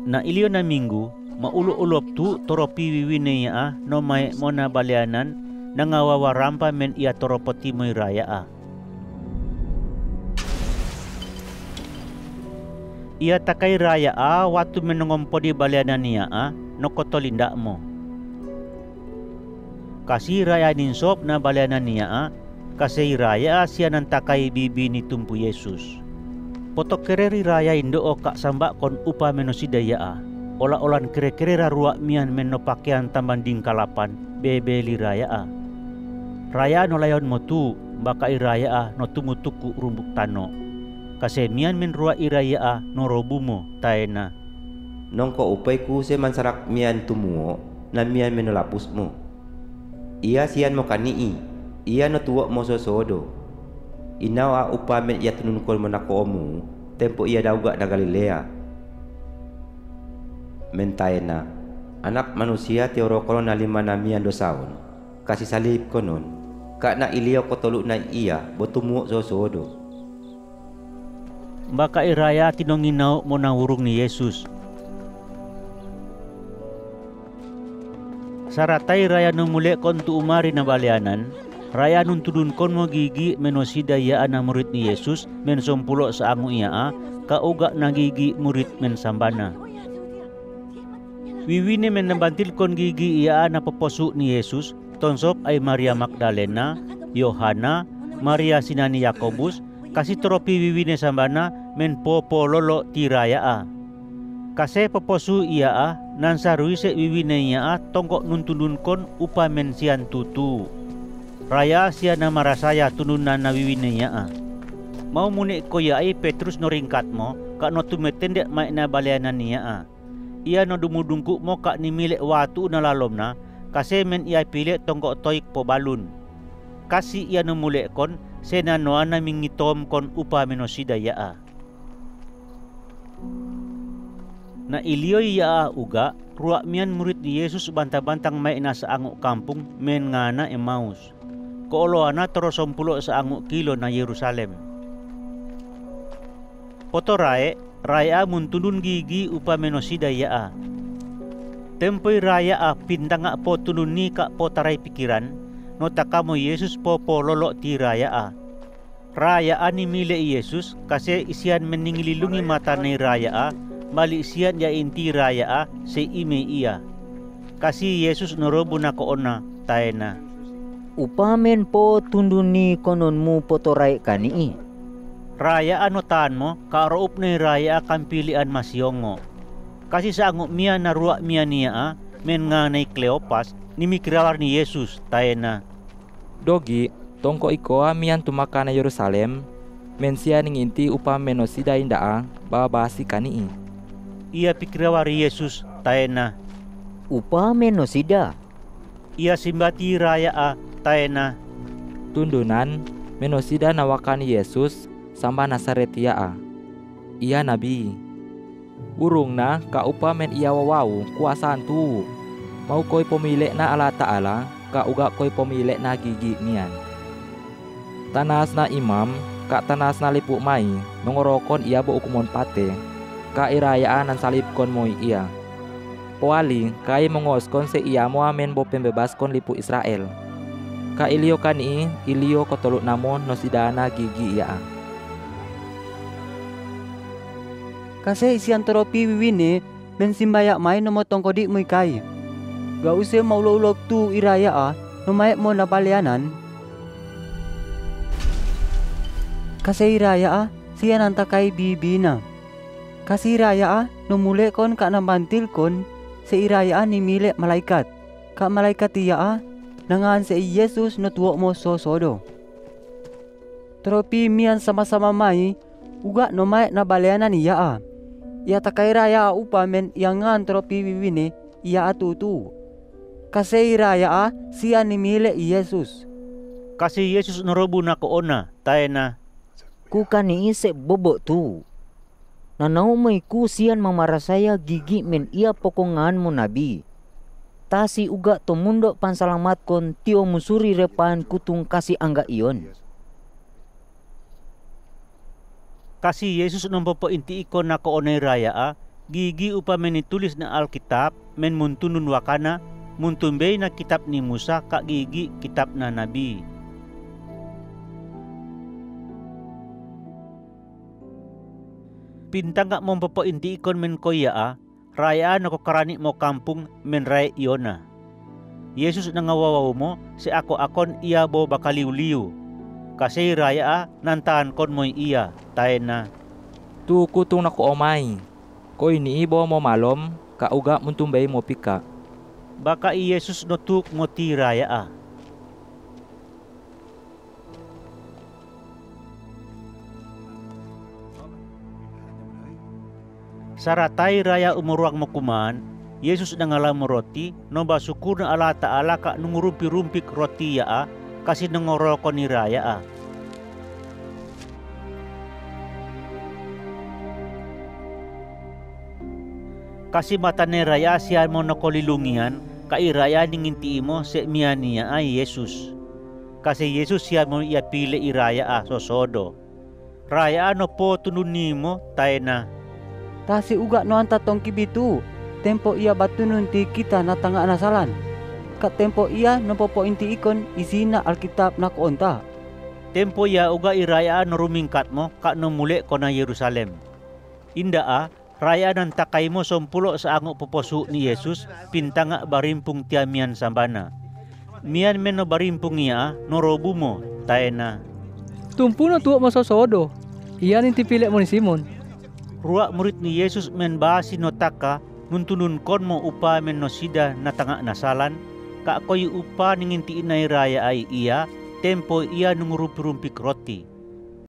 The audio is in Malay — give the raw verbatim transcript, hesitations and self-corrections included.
Na ilio na minggu, maulu-ulop tu toropi wiwine ya ah, no mai mona balianan, nangawawa rampa men ia toropoti moi raya ah. Ia takai raya ah, waktu menongompo di balianan ya ah, no kotolindak mo. Kasih raya ninsop na balianan ya ah, kasih raya ah, siya nan takai bibi ni tumpu Yesus. Potok kereri raya indo o kak sambak kon upa menosida ya ah. Ola-olan kere-kere ruak mian men no pakaian tambanding kalapan bebeli raya ah. Raya no layon motu bakai raya ah no tumutuku rumbuk tano. Kase mian men ruak iraya ah no robumo taena. Nongko upaiku se mansarak mian tumuo na mian menolapusmu. Ia sian mo kanii, ia no tuok mo sosodo. Inawa upa men ia tununkol menakomu tempo ia dauga na Galilea. Mentaena anak manusia teoro kono na lima na mian dosaon kasih salib konon kak na ilio kotoluk na ia botumu sosodo. Baka iraya tinonginau mo nawurung ni Yesus. Saratai raya numule kon tu umari na balianan, raya nun tudun kon mo gigi menosida ya ana murid ni Yesus men sompulo sa angu iya a ka uga na gigi murid men sambana. Wiwine men nabantil kon gigi iya na poposu ni Yesus, tonsop ay Maria Magdalena, Yohana, Maria sinani Yakobus, kasih tropi wiwine sambana men popo lolo tiraya a. Kase poposu iya a nan sarui se wiwine iya a tongkok nuntundun kon upa men sian tutu. Raya sia nama rasaya tununan na wiwine iya a. Mau mune ko ya ai Petrus no ringkat mo kak no tumetendek mai na balianan iya a. Ia no dumudungku mo kak ni milik watu na lalom na kase men ia pilih tongkok toik po balun. Kasih ia no mulek kon sena noana mingitom kon upa menosida ya a. Na ilio iya uga ruak mian murid di Yesus bantang-bantang mai na sa anguk kampung men ngana Emmaus. Kooloana torosompulo sa anguk kilo na Yerusalem. Poto rae raya muntundun gigi upa menosida ya a. Tempoy raya a pintang po tunun ni kak po taray pikiran no takamo Yesus po po lolo ti raya a. Raya ani mile Yesus kasi isian meningililungi mata ni raya a. Balik sian ya inti raya a se ime iya. Kasi Yesus norobu na koona taena. Upamen po tunduni kononmu potoray kanii. Raya ano taan mo kaaroob na raya akan pilian masyongo. Kasi sa ango miya na ruak miya niya a men nga na Cleopas ni mikirawar ni Yesus taena. Dogi tongko iko miyan tumaka na Yerusalem men siya ning inti upamen no sida indaa babasi kanii. Ia pikirawari Yesus taena. Upamen no sida. Ia simbati raya a taena. Tundunan menosida nawakani Yesus samba Nasaretia a. Ia nabi. Urung na ka upamen ia wawau kuasaan tu. Mau koy pemilek na ala Ta'ala ka uga koy pemilek na gigi mian. Tanas na imam ka tanas na lipu mai nongorokon ia bo ukumon pate. Ka irayaan nan salib kon moy iya. Poali kai mongos kon se iya mo amen bo pembebas kon lipu Israel. Ka ilio kani ilio kotoluk namon no sidana gigi iya. Kasi isian toropi wiwine ben simbayak mai no motong kodik muy kai. Ga use maulolok tu iraya a no mai mo na balianan. Kasi iraya a siya nantakai bibina. Kasi iraya a no mule kon ka nambantil kon se iraya a ni milik malaikat. Ka malaikat iya a nangan se Yesus no tuok mo sosodo. Toropi mian sama-sama mai uga no mai na balianan iya a. Ia takai raya upa men yang ngan tropi wiwine ia atutu. Kasi raya a siya ni milik Yesus. Kasi Yesus norobu na koona taena. Ku kani se bobok tu. Nanau may ku siyan mamarasaya gigi men ia pokongan mo nabi. Tasi uga to mundo pansalamat kon tio musuri repan kutung kasi angga iyon. Kasi Yesus nompopo inti ikon na koonay raya a Gigi upa men tulis na Alkitab men muntunun wakana muntumbei na kitab ni Musa kak gigi kitab na Nabi. Pintang gak mompopo inti ikon men koya a rayaan ako karani mo kampung men ray iona. Yesus nangawawaw mo si ako akon iya bo bakaliw-liw. Kasi raya a nantaan kon mo iya tayo na. Tu kutung na ko omay. Ko ini ibo mo malom kauga muntumbay mo pika. Baka i Yesus notuk mo ti raya a. Saratay raya umuruang mo kuman, Yesus nangalam roti, no basukur na ala taala ka nungurumpi-rumpik roti ya a, kasi nangoroko ni raya a. Kasi mata ni raya siya mo nakolilungian, kai raya ninginti mo se miya niya ay Yesus. Kasi Yesus siya mo iapili i raya a sosodo. Raya ano po tunun nimo tayo na. Tasi uga no anta tong kibitu. Tempo iya batunun ti kita na tanga nasalan. Kat tempo iya no popo inti ikon isina Alkitab na koonta. Tempo ya uga irayaan no rumingkat mo ka no muli ko na Yerusalem. Inda a, raya ng takay mo sompulo sa ango poposu ni Yesus pintanga barimpung tiamian sambana. Mian men no barimpung iya no robu mo tayo na. Tumpu na tuwa mo sa sodo. Iyan yung tipili mo ni Simon. Ruak murid ni Yesus men basi no taka nuntunun kon mo upa men no sida na tanga nasalan ka koy upa ningintiin na raya ay iya tempo iya nungurupi-rumpik roti.